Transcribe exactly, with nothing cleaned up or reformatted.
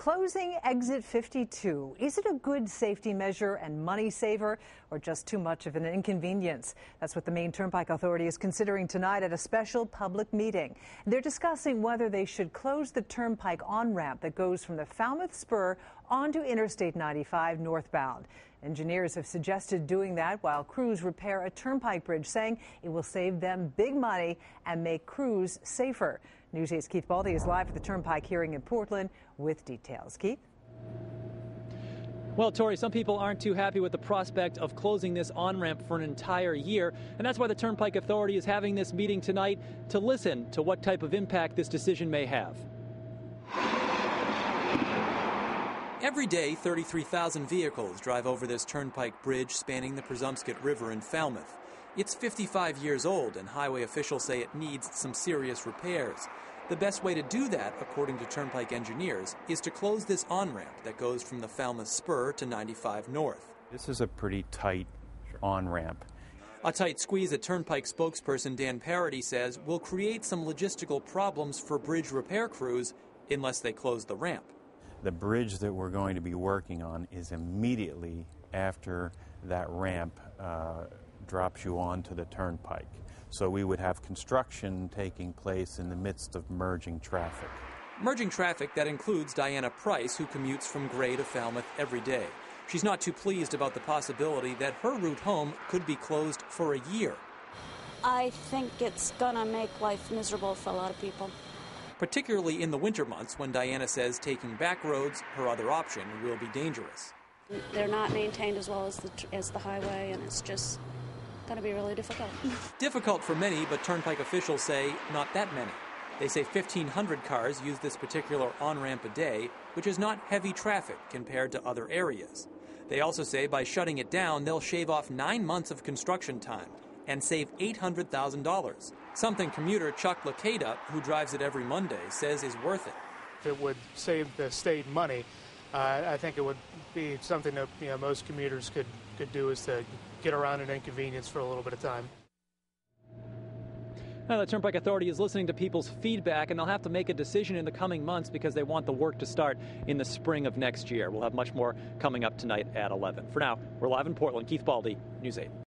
Closing exit fifty-two. Is it a good safety measure and money saver, or just too much of an inconvenience? That's what the Maine Turnpike Authority is considering tonight at a special public meeting. They're discussing whether they should close the turnpike on-ramp that goes from the Falmouth Spur onto Interstate ninety-five northbound. Engineers have suggested doing that while crews repair a turnpike bridge, saying it will save them big money and make crews safer. News eight's Keith Baldi is live at the turnpike hearing in Portland with details. Keith? Well, Tori, some people aren't too happy with the prospect of closing this on-ramp for an entire year, and that's why the Turnpike Authority is having this meeting tonight to listen to what type of impact this decision may have. Every day, thirty-three thousand vehicles drive over this turnpike bridge spanning the Presumpscot River in Falmouth. It's fifty-five years old, and highway officials say it needs some serious repairs. The best way to do that, according to turnpike engineers, is to close this on-ramp that goes from the Falmouth Spur to ninety-five north. This is a pretty tight on-ramp. A tight squeeze that Turnpike spokesperson Dan Parody says will create some logistical problems for bridge repair crews unless they close the ramp. The bridge that we're going to be working on is immediately after that ramp uh, drops you onto the turnpike. So we would have construction taking place in the midst of merging traffic. Merging traffic that includes Diana Price, who commutes from Gray to Falmouth every day. She's not too pleased about the possibility that her route home could be closed for a year. I think it's gonna make life miserable for a lot of people. Particularly in the winter months when Diana says taking back roads, her other option, will be dangerous. They're not maintained as well as the, as the highway, and it's just going to be really difficult. Difficult for many, but Turnpike officials say not that many. They say fifteen hundred cars use this particular on-ramp a day, which is not heavy traffic compared to other areas. They also say by shutting it down, they'll shave off nine months of construction time and save eight hundred thousand dollars. Something commuter Chuck Lacada, who drives it every Monday, says is worth it. If it would save the state money, uh, I think it would be something that you know, most commuters could, could do, is to get around an inconvenience for a little bit of time. Now, the Turnpike Authority is listening to people's feedback, and they'll have to make a decision in the coming months because they want the work to start in the spring of next year. We'll have much more coming up tonight at eleven. For now, we're live in Portland. Keith Baldi, News eight.